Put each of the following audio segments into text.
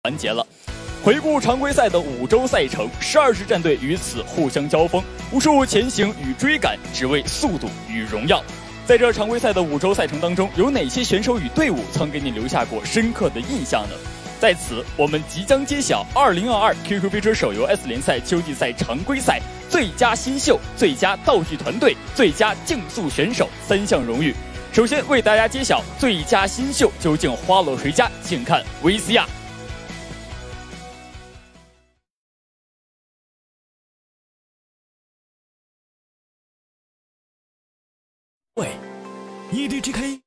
完结了。回顾常规赛的5周赛程，12支战队于此互相交锋，无数前行与追赶，只为速度与荣耀。在这常规赛的5周赛程当中，有哪些选手与队伍曾给你留下过深刻的印象呢？在此，我们即将揭晓2022 QQ 飞车手游 S 联赛秋季赛常规赛最佳新秀、最佳道具团队、最佳竞速选手3项荣誉。首先为大家揭晓最佳新秀究竟花落谁家，请看 VCR。 EDGK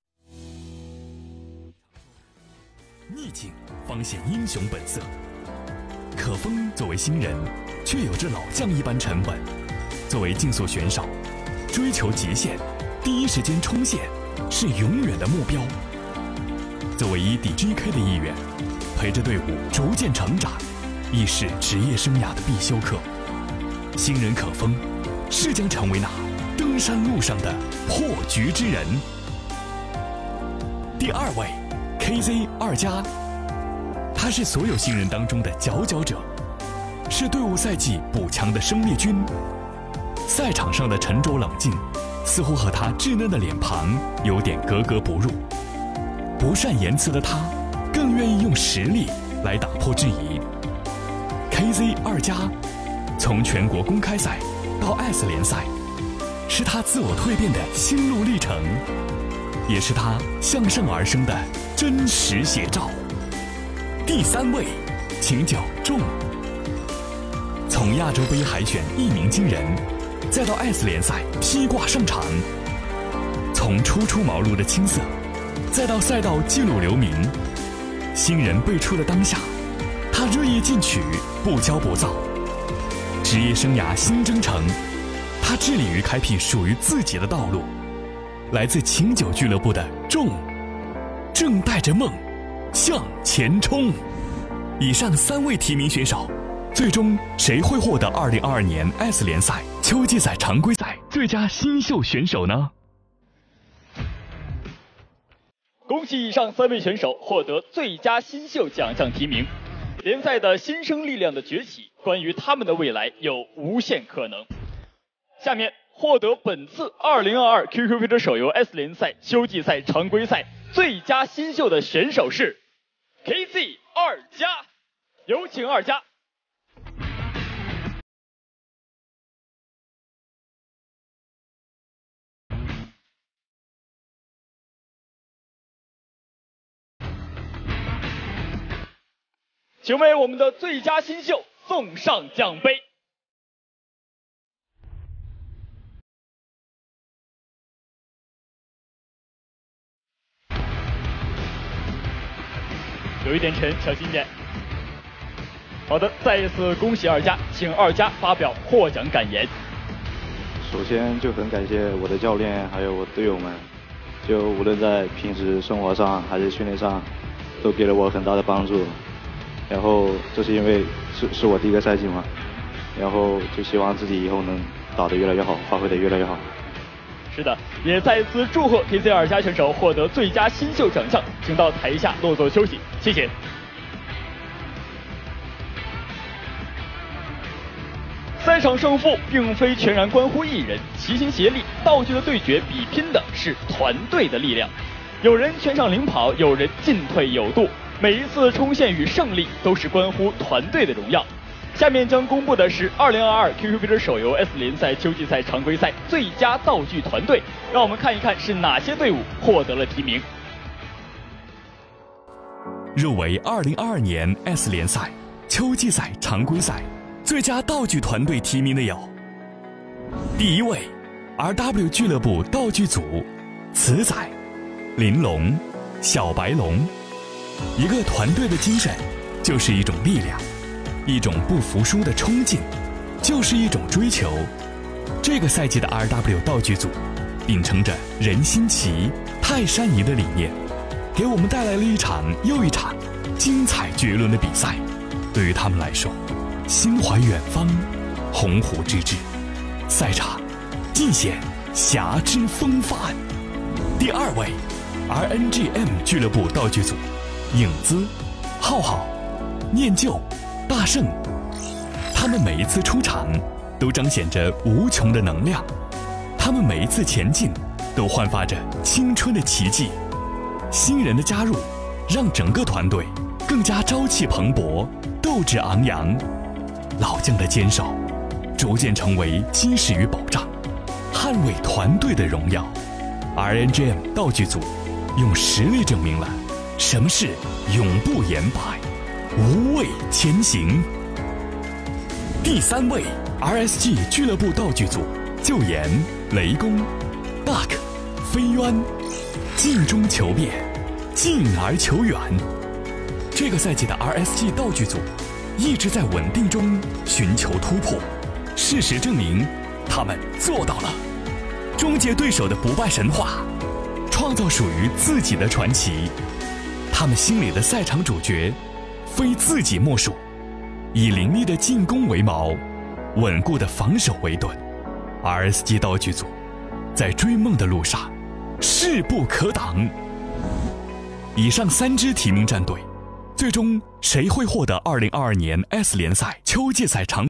逆境方显英雄本色。可风作为新人，却有着老将一般沉稳；作为竞速选手，追求极限，第一时间冲线是永远的目标。作为EDGK 的一员，陪着队伍逐渐成长，亦是职业生涯的必修课。新人可风是将成为那登山路上的破局之人。第2位 KZ2+，他是所有新人当中的佼佼者，是队伍赛季补强的生力军。赛场上的沉着冷静，似乎和他稚嫩的脸庞有点格格不入。不善言辞的他，更愿意用实力来打破质疑。KZ2+从全国公开赛到 S 联赛，是他自我蜕变的心路历程，也是他向上而生的真实写照。第3位，秦九仲，从亚洲杯海选一鸣惊人，再到 S 联赛披挂上场，从初出茅庐的青涩，再到赛道记录留名，新人辈出的当下，他热业进取，不骄不躁。职业生涯新征程，他致力于开辟属于自己的道路。来自秦九俱乐部的仲，正带着梦向前冲。以上3位提名选手，最终谁会获得2022年 S 联赛秋季赛常规赛最佳新秀选手呢？ 恭喜以上3位选手获得最佳新秀奖项提名。联赛的新生力量的崛起，关于他们的未来有无限可能。下面获得本次2022 QQ 飞车手游 S 联赛秋季赛常规赛最佳新秀的选手是 KZ2+，有请2+。请为我们的最佳新秀送上奖杯。有一点沉，小心点。好的，再一次恭喜2+，请2+发表获奖感言。 首先就很感谢我的教练还有我队友们，就无论在平时生活上还是训练上，都给了我很大的帮助。然后这是因为是我第1个赛季嘛，然后就希望自己以后能打得越来越好，发挥得越来越好。 是的，也再次祝贺 KZ2+ 选手获得最佳新秀奖项，请到台下落座休息，谢谢。赛场胜负并非全然关乎一人，齐心协力，道具的对决比拼的是团队的力量。有人全场领跑，有人进退有度，每一次冲线与胜利都是关乎团队的荣耀。下面将公布的是2022 QQ 飞车手游 S 联赛秋季赛常规赛最佳道具团队，让我们看一看是哪些队伍获得了提名。 入围2022年 S 联赛秋季赛常规赛最佳道具团队提名的有：第1位 RW 俱乐部道具组，慈仔、玲珑、小白龙。一个团队的精神就是一种力量，一种不服输的冲劲，就是一种追求。这个赛季的 RW 道具组秉承着人心齐、泰山移的理念，给我们带来了一场又一场精彩绝伦的比赛。对于他们来说，心怀远方，鸿鹄之志，赛场尽显侠之风范。第2位 RNGM 俱乐部道具组，影子、浩浩。 念旧、大圣，他们每一次出场都彰显着无穷的能量，他们每一次前进都焕发着青春的奇迹。新人的加入让整个团队更加朝气蓬勃，斗志昂扬。老将的坚守逐渐成为基石与保障，捍卫团队的荣耀。RNGM 道具组用实力证明了什么是永不言败，无畏前行。第3位 RSG 俱乐部道具组，就演雷公、Buck、飞渊，进中求变，进而求远。这个赛季的 RSG 道具组一直在稳定中寻求突破，事实证明他们做到了，终结对手的不败神话，创造属于自己的传奇。他们心里的赛场主角非自己莫属，以凌厉的进攻为矛，稳固的防守为盾。RSG 道具组在追梦的路上势不可挡。以上3支提名战队，最终谁会获得2022年 S 联赛秋季赛常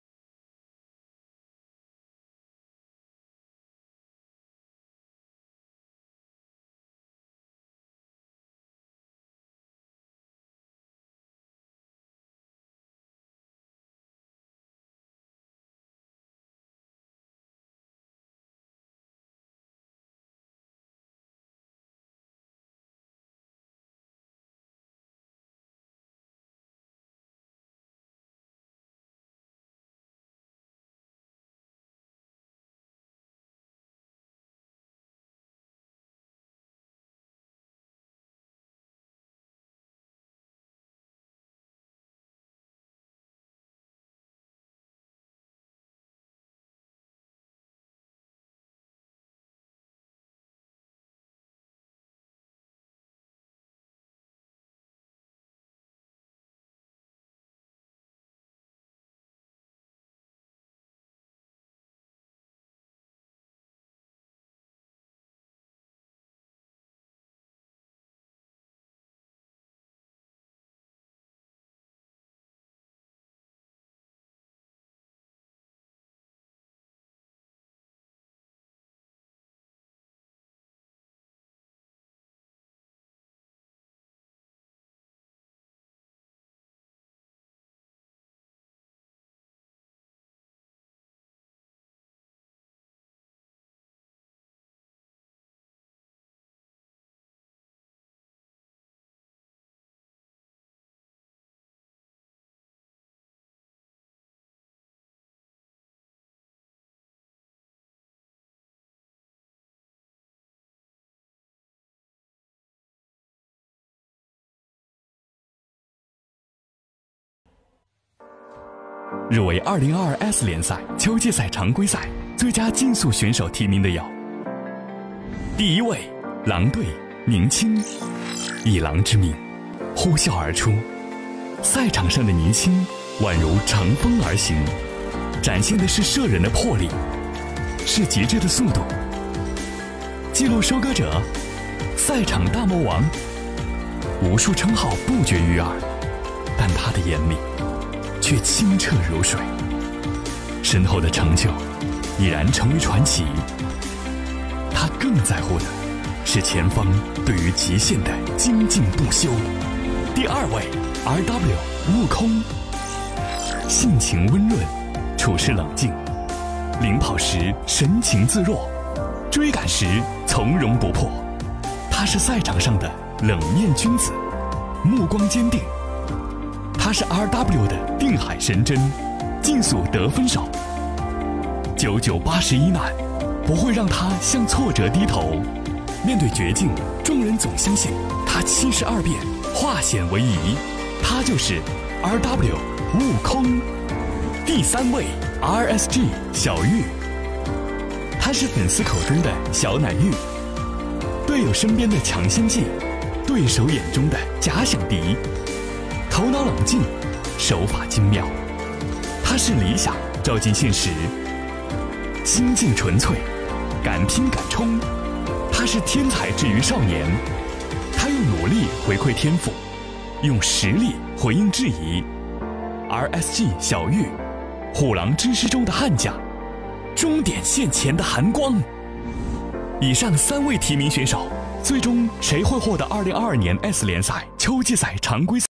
入围2022 S 联赛秋季赛常规赛最佳竞速选手提名的有：第1位狼队宁青，以狼之名呼啸而出，赛场上的宁青宛如乘风而行，展现的是射人的魄力，是极致的速度。记录收割者，赛场大魔王，无数称号不绝于耳，但他的眼里却清澈如水，身后的成就已然成为传奇。他更在乎的是前方对于极限的精进不休。第2位 RW 悟空，性情温润，处事冷静，领跑时神情自若，追赶时从容不迫。他是赛场上的冷面君子，目光坚定。他是 RW 的定海神针，竞速得分手。9981难不会让他向挫折低头，面对绝境，众人总相信他72变化险为夷。他就是 RW 悟空。第3位 RSG 小玉，他是粉丝口中的小奶玉，队友身边的强心剂，对手眼中的假想敌，头脑冷静，手法精妙。他是理想照进现实，心境纯粹，敢拼敢冲。他是天才之于少年，他用努力回馈天赋，用实力回应质疑。 RSG 小玉，虎狼之师中的悍将，终点线前的寒光。以上3位提名选手，最终谁会获得2022年 S 联赛秋季赛常规赛？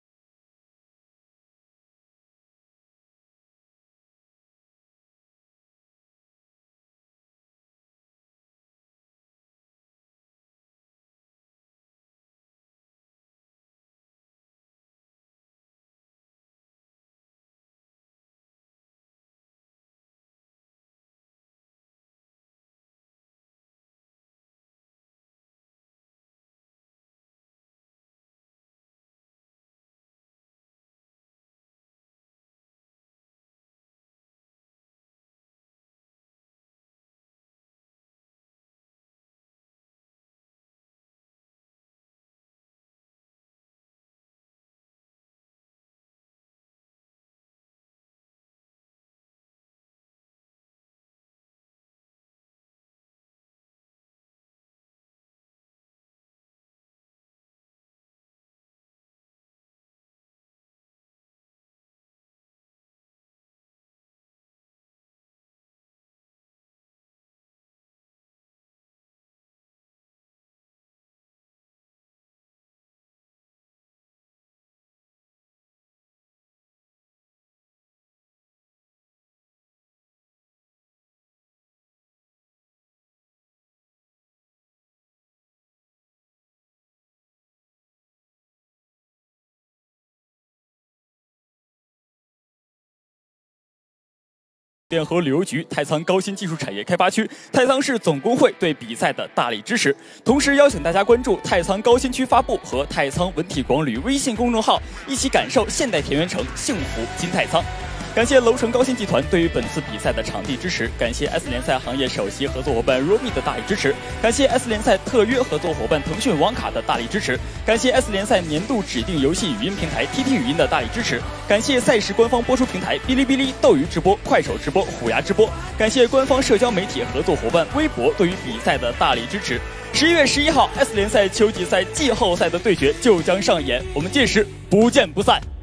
电和旅游局太仓高新技术产业开发区太仓市总工会对比赛的大力支持，同时邀请大家关注太仓高新区发布和太仓文体广旅微信公众号，一起感受现代田园城，幸福金太仓。感谢楼城高新集团对于本次比赛的场地支持，感谢 S 联赛行业首席合作伙伴 Romi 的大力支持，感谢 S 联赛特约合作伙伴腾讯网卡的大力支持，感谢 S 联赛年度指定游戏语音平台 TT 语音的大力支持，感谢赛事官方播出平台哔哩哔哩、斗鱼直播、快手直播、虎牙直播，感谢官方社交媒体合作伙伴微博对于比赛的大力支持。11月11号 S 联赛秋季赛季后赛的对决就将上演，我们届时不见不散。